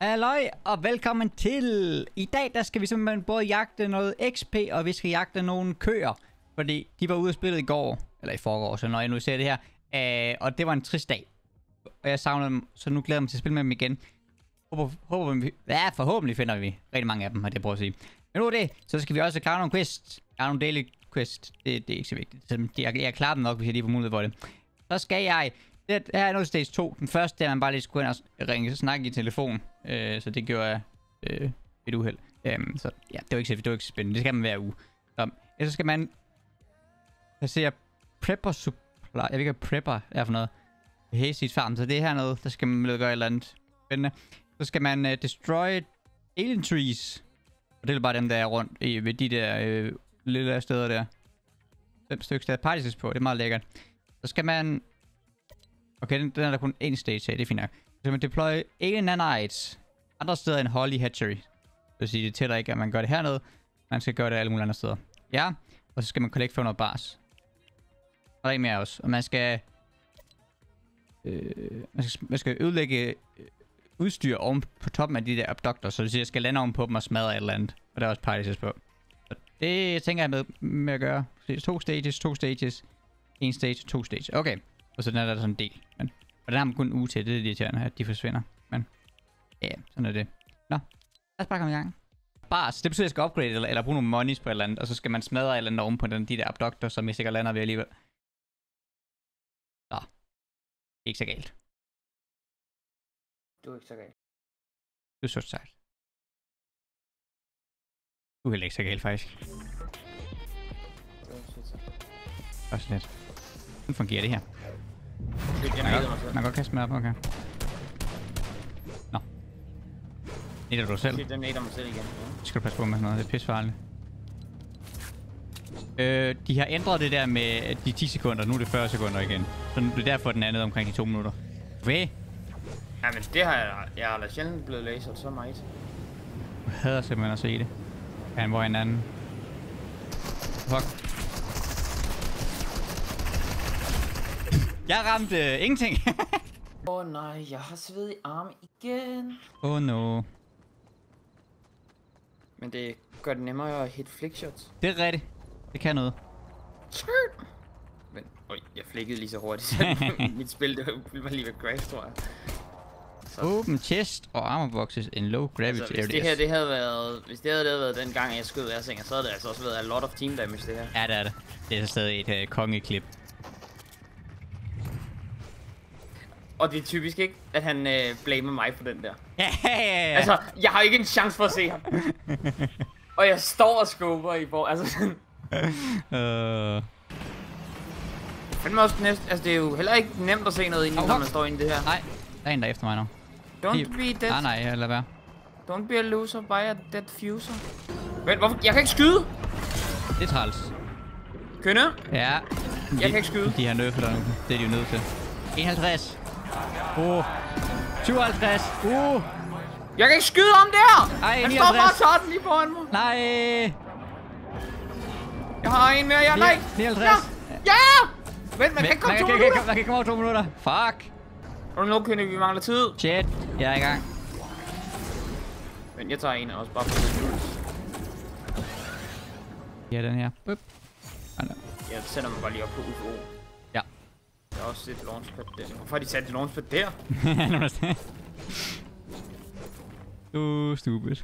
Halløj og velkommen til. I dag der skal vi simpelthen både jagte noget XP, og vi skal jagte nogle køer. Fordi de var ude at spille i går, eller i forgår, så når jeg nu ser det her. Og det var en trist dag. Og jeg savner dem, så nu glæder jeg mig til at spille med dem igen. Forhåbentlig finder vi rigtig mange af dem, har det prøvet at sige. Men nu er det, så skal vi også klare nogle quests. Klare nogle daily quests. Det er ikke så vigtigt. Så jeg klarer dem nok, hvis jeg lige får mulighed for det. Så skal jeg... Det her er nu stage 2. Den første, der man bare lige skulle ind og ringe og snakke i telefon. Så det gjorde jeg et uheld. Så ja, det var ikke så spændende. Det skal man hver uge. Så skal man placere prepper supply. Jeg ved ikke, hvad prepper er for noget. Hayseed farm. Så det er her noget, der skal man gøre et eller andet spændende. Så skal man destroy alien trees. Og det er bare dem, der er rundt ved de der lille steder der. 5 stykker, der er particles på. Det er meget lækkert. Så skal man... Okay, den er der kun én stage af, det er fint nok. Så kan man deploy alien nanites andre steder end Holly Hatchery. Det vil sige, det tæller ikke, at man gør det hernede. Man skal gøre det alle mulige andre steder. Ja, og så skal man collect 500 bars. Og der er mere også. Og man skal ødelægge udstyr oven på toppen af de der abductors. Så det vil sige, at jeg skal lande oven på dem og smadre et eller andet. Og der er også particles på. Så det tænker jeg med at gøre. 2 stages. 1 stage, 2 stages. Okay. Og så den er der sådan en del. Og den har man kun en uge til. Det er irriterende, at de forsvinder. Men ja, sådan er det. Nå, lad os bare komme i gang. Bars, det betyder, at jeg skal upgrade eller bruge nogle monies på et eller andet. Og så skal man smadre et eller andet oven på de der abductor, som jeg sikkert lander ved alligevel. Nå. Det er ikke så galt. Du er ikke så galt. Du er så sejt. Du er heller ikke så galt, faktisk. Også lidt. Hvordan fungerer det her? Man kan godt kaste med op, okay. Nå. Netter du selv? Den netter mig selv igen. Det skal du passe på med sådan noget, det er pissefarligt. De har ændret det der med de 10 sekunder, nu er det 40 sekunder igen. Så det er derfor den anden omkring de 2 minutter. Hvad? Jamen det har jeg har da sjældent blevet laseret så meget. Jeg hader simpelthen at se det. Han var en anden. Fuck. Jeg ramte ingenting. Nej, jeg har sved i arme igen. No. Men det gør det nemmere at hit flickshots. Det er rigtigt. Det kan noget. Men, jeg flikkede lige så hurtigt. Mit spil, det var lige ved crash, tror jeg. Så. Open chest og armor boxes in low gravity altså, areas. Hvis det havde været den gang, jeg skød Værsinger, så havde det altså også været a lot of team damage, det her. Ja, det er det. Det er så stadig et kongeklip. Og det er typisk ikke, at han blamer mig for den der. Ja. Altså, jeg har ikke en chance for at se ham. Og jeg står og skubber i bord. Altså sådan. Fandme også næste. Altså, det er jo heller ikke nemt at se noget inde, når man står inde i det her. Nej, der er en der efter mig nu. Don't be dead. Nej, lad være. Don't be a loser, by a dead fuser. Vent, hvorfor? Jeg kan ikke skyde! Det er træls. Kønne? Ja. Jeg kan ikke skyde. De har nødt for dig nu. Det er de jo nødt til. 51. 57. Jeg kan ikke skyde om der! Ej, han 59. står bare og tager den lige foran mig. Nej. Jeg har en mere, nej. 59. Ja! Vent, man kan ikke komme 2 minutter. Man kan komme over 2 minutter. Fuck. Og nu Kønne, vi mangler tid. Shit, jeg er i gang. Men jeg tager en af os bare for det. Ja, den her. Jeg sætter mig bare lige op på UFO. Ja. Der er også et launchpad der. Hvorfor har de sat et launchpad der? Stupid.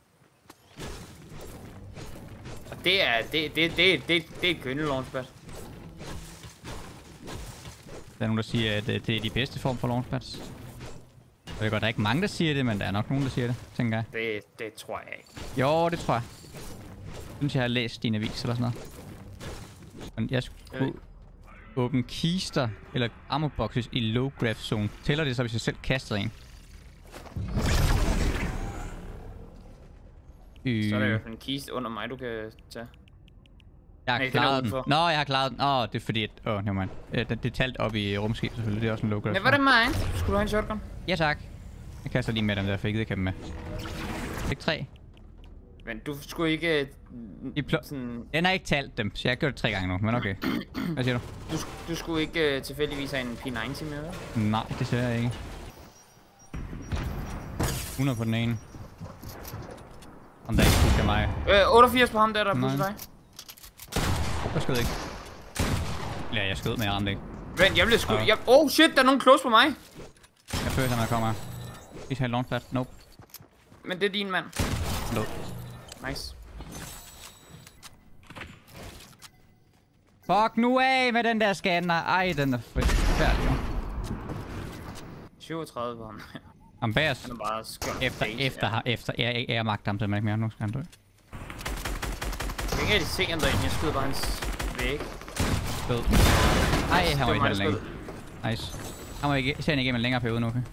Og det er et Kønne launchpad. Der er nogen, der siger, at det er de bedste form for launchpads. Jeg ved godt, der er ikke mange, der siger det, men der er nok nogen, der siger det, tænker jeg. Det tror jeg ikke. Jo, det tror jeg. Jeg synes, jeg har læst din avis eller sådan noget. Men jeg skulle åbne kister eller armor boxes i low grav zone. Tæller det så, hvis jeg selv kaster en? Så er der jo en kiste under mig, du kan tage. Jeg har klaret den. Nå, jeg har klaret den. Det er fordi, at... nevermind. Det er talt op i rumskib, selvfølgelig. Det er også en low grav. Men var det mig? Skulle du have en shotgun? Ja, tak. Jeg kaster lige med dem der, for jeg gider ikke have dem med. Ikke 3. Men du skulle ikke... sådan... Den har ikke talt dem, så jeg har gjort det 3 gange nu, men okay. Hvad siger du? Du skulle ikke tilfældigvis have en P90 med, eller? Nej, det ser jeg ikke. 100 på den ene. Om der ikke pusher mig. 88 på ham der pusher dig. Jeg skød ikke. Ja, jeg skød, men jeg ramte ikke. Vent, jeg blev skudt. Oh shit, der er nogen close på mig. Jeg føler, at man kommer. Vi skal have launchpad. Nope. Men det er din mand. Nope. Nice. Fuck nu af med den der scanner. Ej, den er færdig. 37 på ham. Han bag os. Han er bare skønt. Efter. Jeg magter ham simpelthen ikke mere. Nu skal han dø. Jeg kan ikke rigtig se ham derinde. Jeg skyder bare hans væg. Skød. Ej, han var ikke helt længe. Nice. Han må ikke se han igennem en længere periode nu, okay?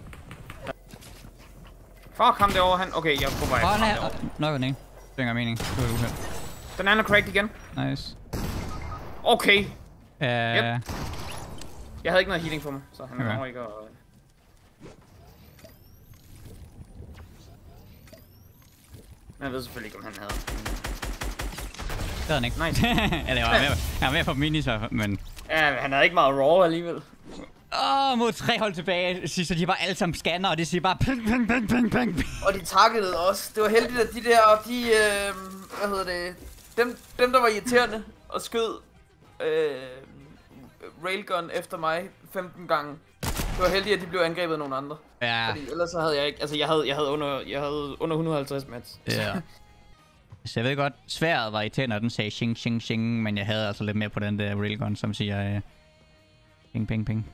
Fuck ham derovre, han... Okay, jeg er på vej. Han er... Nok den ene. Det er ingen mening. Det var uheld. Den anden er cracked igen. Nice. Okay. Yep. Jeg havde ikke noget healing på mig, så han okay. Ikke at... Men jeg ved selvfølgelig ikke, om han havde. Det havde han ikke. Nice. Ja, det var han var med på minis, men... Ja, han havde ikke meget raw alligevel. Mod 3 hold tilbage, så de bare alle sammen scanner, og de siger bare ping, ping, ping, ping, ping. Og de takkede også. Det var heldigt, at de der, hvad hedder det, dem der var irriterende og skød railgun efter mig 15 gange. Det var heldigt, at de blev angrebet af nogle andre. Ja. Fordi ellers så havde jeg ikke, altså jeg havde under 150 match. Ja. Så jeg ved godt, sværet var irriterende, og den sagde shing, shing, shing, men jeg havde altså lidt mere på den der railgun, som siger ping, ping, ping.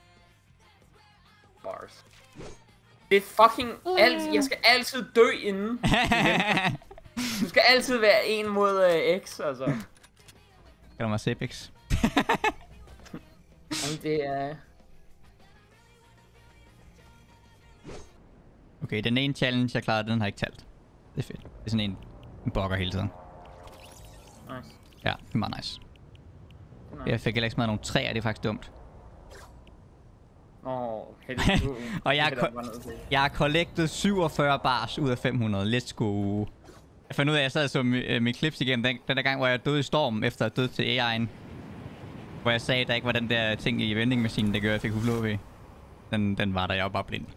Bars. Det er fucking alt. Jeg skal altid dø inden. Du skal altid være en mod X, altså. Kalder mig Sepix. Jamen, det er... Okay, den ene challenge, jeg klarede, den har ikke talt. Det er fedt. Det er sådan en bokker hele tiden. Nice. Ja, det er meget nice. Jeg fik heller ikke smadret nogle træer, det er faktisk dumt. Heldig. Og jeg har collected 47 bars ud af 500. Let's go. Jeg fandt ud af, at jeg sad og så mine clips igen. Den der gang, hvor jeg døde i storm efter at døde til AI'en. Hvor jeg sagde, at der ikke var den der ting i vendingmaskinen, der gjorde, at jeg fik UFO. Den var der, jeg var bare blind.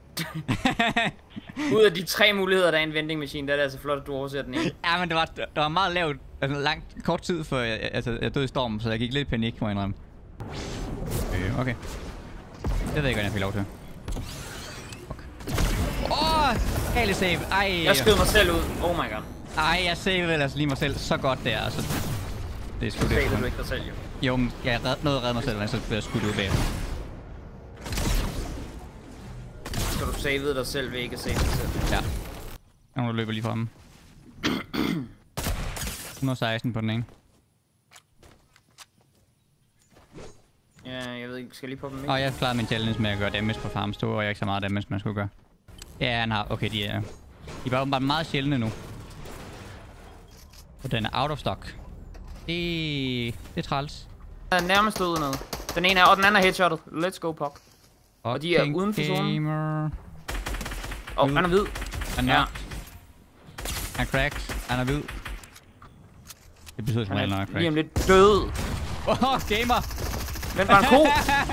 Ud af de 3 muligheder, der er en vendingmaskine, der er det altså flot, at du overser den ene. Ja, men det var meget lavt, altså kort tid før jeg døde i stormen, så jeg gik lidt i panik, må jeg indrømme. Okay. Det ved jeg ikke, hvad jeg fik lov til. Gale save. Ej. Jeg skød mig selv ud. Oh my god. Ej, jeg savede ellers lige mig selv så godt der, altså. Det er sgu det. Savede du ikke dig selv, jo? Jo, men jeg nåede at redde mig selv, men så blev jeg skudt ud bag. Så du savede dig selv ved ikke at save dig selv? Ja. Nu løber lige fra ham. 116 på den ene. Ja, jeg ved ikke, skal lige på dem, ikke? Og jeg klarede min challenge med at gøre damage på farm store, og jeg ikke så meget damage, man skulle gøre. Ja, han har. Okay, de er bare åbenbart meget sjældne nu. Og den er out of stock. Det er træls. Den er nærmest ude noget. Den ene er, og den anden er headshottet. Let's go, Puck. Og de er uden for zonen. Han er hvid. Han er Han er cracked. Han er hvid. Det betyder sådan, at han er cracked. Lige om lidt død. Gamer! Men var en ko?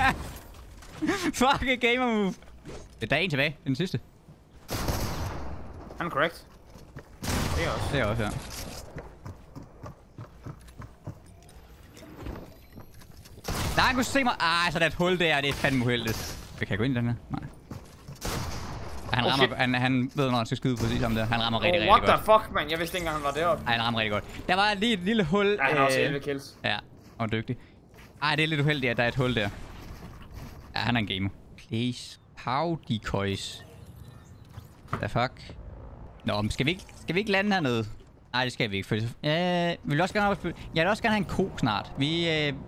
Fuck, et gamer move. Der er en tilbage. Det er den sidste. Han er correct. Det er også. Det er også, ja. Nej, han kunne se mig. Så der er et hul der. Det er fandme uheldigt. Kan jeg gå ind i den her? Nej. Han rammer, han ved, når han skal skyde præcis om det. Han rammer rigtig godt. What the fuck, man? Jeg vidste ikke engang, han var deroppe. Han rammer rigtig godt. Der var lige et lille hul. Han har også 11 kills. Ja, og dygtig. Det er lidt uheldigt, at der er et hul der. Ja, han er en gamer. Please. How decoys. The fuck? Nå, men skal vi ikke lande hernede? Nej, det skal vi ikke. For jeg vil også gerne jeg vil også gerne have en ko snart. Vi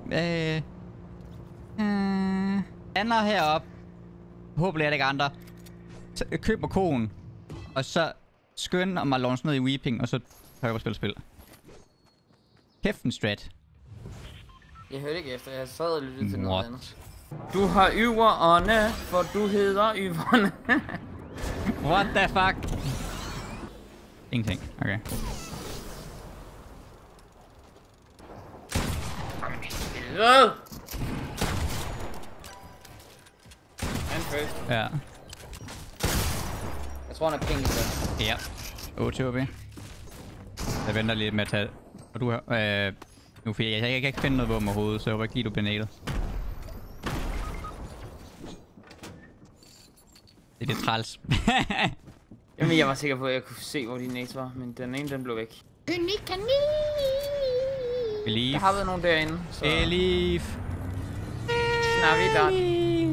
lander heroppe. Håber jeg, der ikke andre. Køber koen. Og så skynd om at launch ned i Weeping, og så tør jeg på spil. Kæft en strat. Jeg hørte ikke efter, jeg sad og lyttede til noget andet. Du har yverne, for du hedder yverne. What the fuck? Ingenting. Okay. Helvede! Han først. Ja. Jeg Foran er pink i stedet. Ja. 8 HP. Jeg venter lidt med at tage... Og du har... nu for jeg kan ikke finde noget våben overhovedet, så jeg håber ikke lige, du bliver nalet. Det er træls. Jamen, jeg var sikker på, at jeg kunne se, hvor de nades var, men den ene, den blev væk. Believe. Der har været nogen derinde, så... Believe. Snavidat.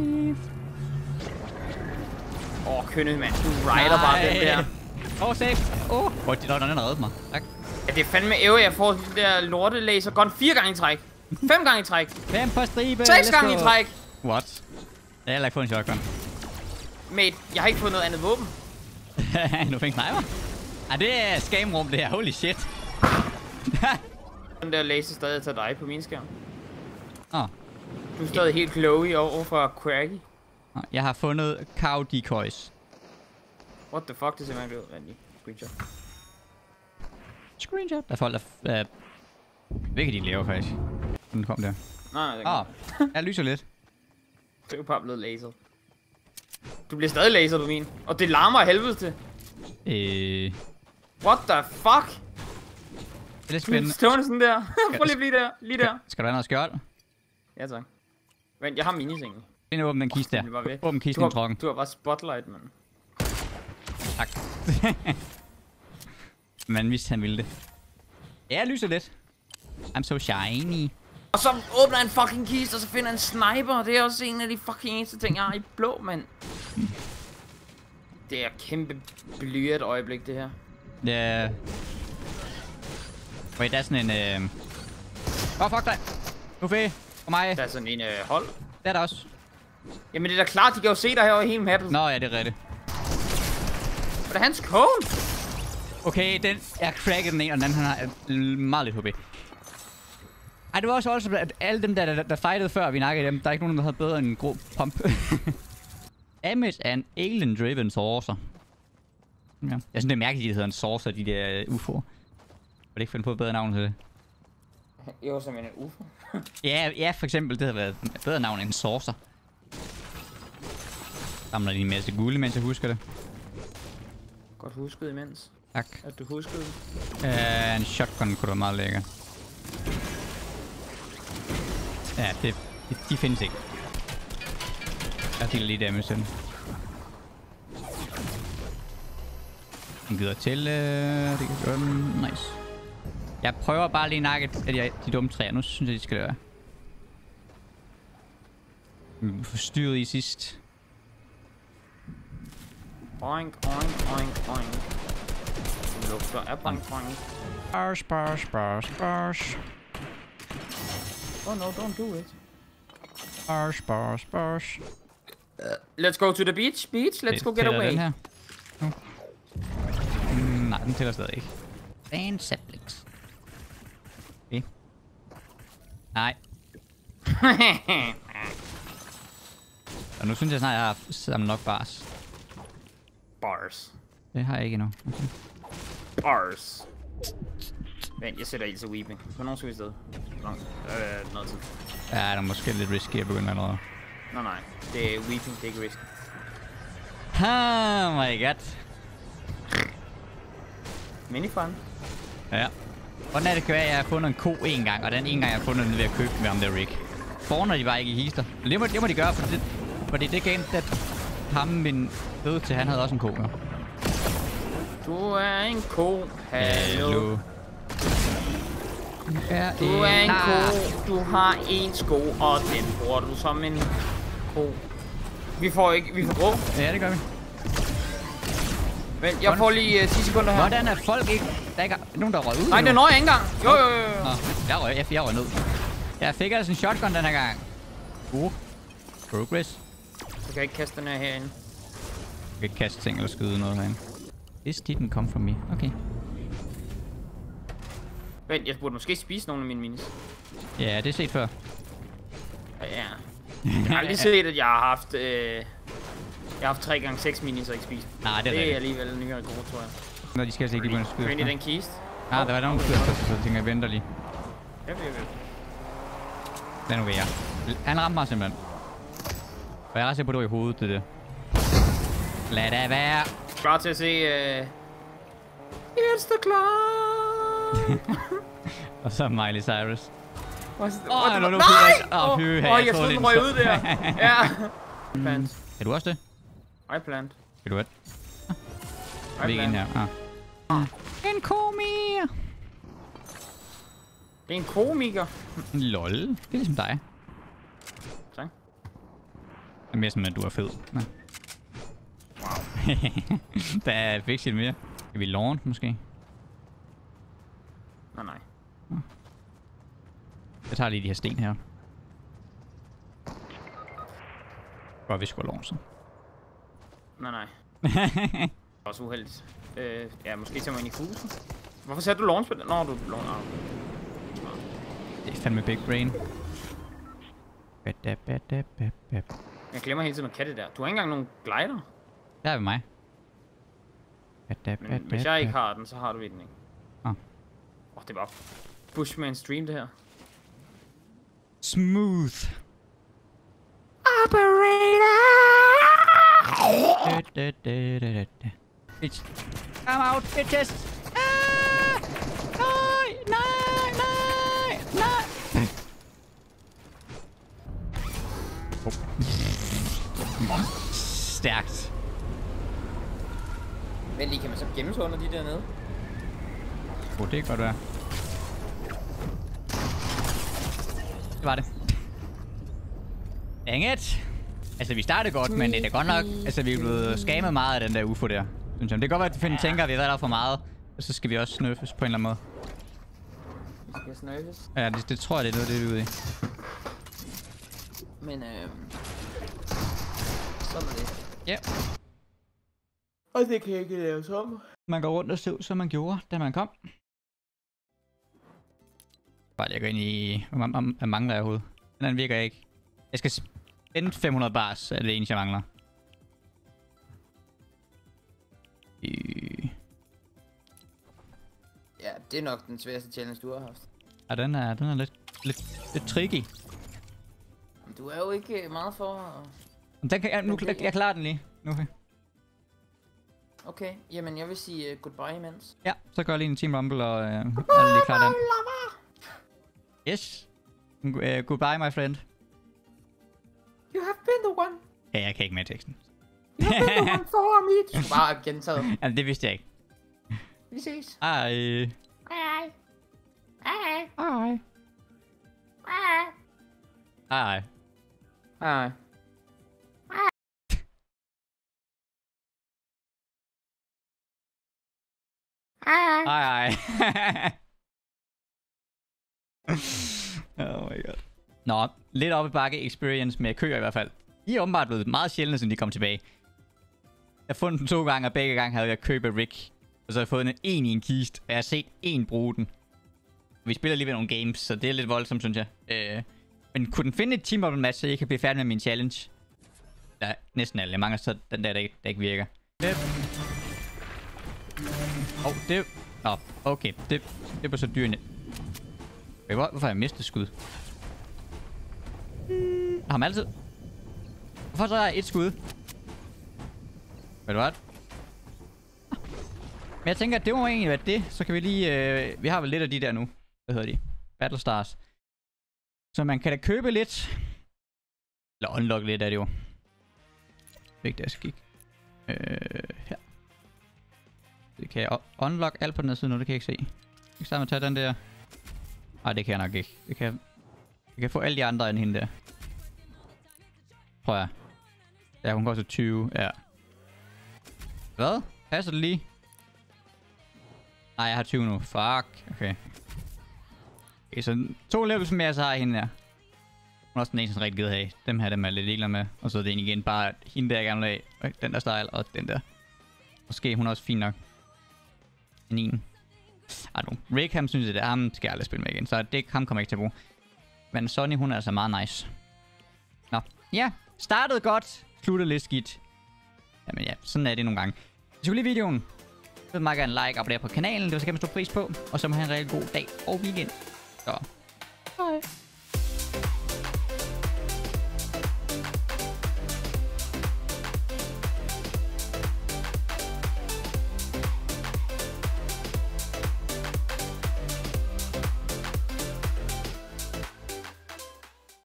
Kønnet, mand. Du rider bare den der. Safe. Der er den, der reddede mig. Tak. Ja, det er fandme æve, jeg får den der lorte laser gun 4 gange i træk. 5 gange i træk. 5 på stribe. 6 gange i træk. What? Jeg har heller ikke fået en shotgun. Mate, jeg har ikke fået noget andet våben. Nu fik sniper. Det er scamrum, det her. Holy shit. Den der laser stadig til dig på min skærm. Du er stadig helt glowy over for Craggy. Jeg har fundet cow decoys. What the fuck, det ser man ud. Screenshot. Screenshot. Der er folk, der... Hvilket de laver, faktisk. Den kom der. Nej, det jeg lyser lidt. Det er jo bare blevet laser. Du bliver stadig laser på min. Og det larmer af helvede til. What the fuck? Det er lidt spændende. Stående sådan der. Prøv lige at blive der. Lige der. Skal du have noget skjold? Ja, tak. Vent, jeg har minisengen. Find åbne den kiste der. Åbne kisten i trokken. Du har bare spotlight, mand. Tak. Man vidste, han ville det. Ja, jeg lyser lidt. I'm so shiny. Og så åbner en fucking kiste, og så finder en sniper. Det er også en af de fucking eneste ting, jeg har i blå, mand. Det er kæmpe blyet øjeblik, det her. Ja. Wait, der er sådan en... fuck dig. Uffe, for mig. Der er sådan en hold. Det er der også. Jamen, det er da klart, de kan jo se dig her i hele mappen. Nå, ja, det er rigtigt. Var det hans cone? Okay, jeg crackede den ene, og den anden, han har meget lidt HP. Ej, det var også at alle dem, der fightede før, vi nakkede dem, der er ikke nogen, der havde bedre end en grå pump. Amish er en alien-driven saucer. Ja. Jeg synes, det er mærkeligt, at de hedder en saucer, de der UFO'er. Var det ikke fundet på et bedre navn til det? Jo, som en UFO. ja, for eksempel, det havde været et bedre navn end en saucer. Samler de en masse guld, mens jeg husker det. Godt husket imens. Tak. At du huskede en shotgun kunne være meget lækker. Ja, de findes ikke. Jeg deler lige damage til den. Den gider til, det kan gøre den. Nice. Jeg prøver bare lige nakke af de dumme træer. Nu synes jeg, de skal det være. Vi blev forstyrret i sidst. Oink, oink, oink, oink. Lugter af boink, boink. Spars. Oh no, don't do it. Spars. Let's go to the beach. Let's go get away. Den her? Nej, den tæller stadig ikke. Fan saplings. Okay. Nej. Og nu synes jeg snart, jeg har samlet nok bars. Bars. Det har jeg ikke endnu. Okay. Bars. Vent, jeg sætter ild til weeping. Hvornår skal vi afsted? Noget tid. Ja, der er måske lidt risky at begynde allerede. Nej. Det er weeping, det er ikke risk. Oh my god. Minifun. Ja. Hvordan er det kan være, at jeg har fundet en ko en gang, og den en gang jeg har fundet den ved at købe den med ham der Rick. Spawner de bare ikke i hister. Det må de gøre, fordi det game, at ham min døde til, han havde også en ko. Ja. Du er en ko. Hallo. Du er en ko. Du har en sko, og den bruger du som en ko. Vi får grå. Ja, det gør vi. Vent, jeg får lige 10 sekunder her. Hvordan er folk ikke... Der er ikke nogen, der røg ud? Nej, det når jeg ikke engang. Jo. Nå, jeg røg ned. Jeg fik altså en shotgun den her gang. Progress. Så kan jeg ikke kaste den her herinde. Jeg kan ikke kaste ting eller skyde noget herinde. This didn't come from me. Okay. Vent, jeg burde måske spise nogle af mine minis. Ja, det er set før. Ja. Jeg har aldrig set, at jeg har haft... Jeg har haft 3x6 minis og ikke spist. Nej, det er det er alligevel en nyere god, tror jeg. Når de skal altså ikke begynde at skyde. Find i den kiste. Nej, der var nogen, der skyder først, så jeg tænker, jeg venter lige. Jeg vil. Lad nu være. Han ramte mig simpelthen. Og jeg er ret sikker på, at det var i hovedet, det der. Lad det være. Klar til at se... It's the club! Og så Miley Cyrus. Nej! jeg troede den røg ud der. Ja. Plant. Kan du også det? I plant. Kan du det? I En plant. her. En komiker. Det er en komiker. Lol. Det er ligesom dig. Tak. Det er mere som, at du er fed. Nå. Wow. Der er fikset mere. Skal vi launch måske? Nej. Jeg tager lige de her sten her. Godt, vi skulle launch. Nej. Også uheldigt. Ja, måske tager man ind i fusen. Hvorfor satte du launch på den? Nå, du launch. Det er fandme big brain. Jeg glemmer hele tiden at katte der. Du har ikke engang nogen glider. Der er ved mig. Men hvis jeg ikke har den, så har du den ikke. Det var Bushman Stream det her. Smooth. Operator! Bitch. Come out, bitches! Nej! Stærkt. Men lige kan man så gemme sig under de dernede? Det kan godt være. Det var det. Dang it! Altså, vi startede godt, men det er da godt nok... Altså, vi er blevet scammet meget af den der UFO der. Synes jeg. Det kan godt være, at vi tænker, at vi har været der for meget. Og så skal vi også snøffes på en eller anden måde. Vi skal snøffes? Ja, det tror jeg, det er noget, det er ude i. Men sådan er det. Ja. Og det kan ikke laves om. Man går rundt og ser ud, som man gjorde, da man kom. Bare lige gå ind i... Hvad mangler jeg overhovedet? Den anden virker ikke. Jeg skal spænde 500 bars, er det eneste, jeg mangler. Ja, det er nok den sværeste challenge, du har haft. Ja, den er lidt tricky. Men du er jo ikke meget for... Den kan, jeg klarer den lige. Nu. Okay, jamen jeg vil sige goodbye imens. Ja, så gør jeg lige en Team Rumble og lige klar den. Yes. Goodbye, my friend. You have been the one. Ja, jeg kan ikke med teksten. You have been the one for me. Du skal bare gentage. Jamen, det vidste jeg ikke. Vi ses. Hej. Hej. Hej. Hej. Hej. Hej. Hej. Hej. Oh my god. Nå, lidt op i bakke experience med køer i hvert fald. De er åbenbart blevet meget sjældne, siden de kom tilbage. Jeg har fundet den 2 gange, og begge gange havde jeg købt Rick. Og så har jeg fået en i en kist, og jeg har set en bruge den. Vi spiller alligevel nogle games, så det er lidt voldsomt, synes jeg. Men kunne den finde et team up match, så jeg kan blive færdig med min challenge? Der er næsten alle. Jeg mangler så den der ikke virker. Det... okay. Det var så dyrende. Hvorfor har jeg mistet skud? Har man altid... Hvorfor så er jeg et skud? Ved du hvad? Men jeg tænker, at det må egentlig være det. Så kan vi lige... vi har vel lidt af de der nu. Hvad hedder de? Battle Stars. Så man kan da købe lidt. Eller unlock lidt af det jo. Ikke det, jeg skal kigge. Her. Det kan jeg unlock alt på den her side nu, det kan jeg ikke se. Jeg kan starte med at tage den der. Nej, det kan jeg nok ikke. Jeg kan få alle de andre end hende der. Tror jeg. Ja, hun koster 20. Ja. Hvad? Passer det lige? Nej, jeg har 20 nu. Fuck. Okay. Okay, så 2 levels mere, så har jeg hende der. Hun er også den eneste, som rigtig gider have. Dem her, dem er lidt ligeglad med. Og så er det en igen bare hende der, jeg gerne vil have. Den der style og den der. Måske hun er også fin nok. En. Rick, ham synes jeg, det er ham, skal jeg aldrig spille med igen. Så det ham kommer jeg ikke til at bruge. Men Sonny, hun er altså meget nice. Nå, ja. Startede godt. Sluttede lidt skidt. Jamen ja, sådan er det nogle gange. Hvis du kunne lide videoen, så vil meget gerne like og abonnere på kanalen. Det vil så kæmpe stor pris på. Og så må have en rigtig god dag og weekend. Så. Hej.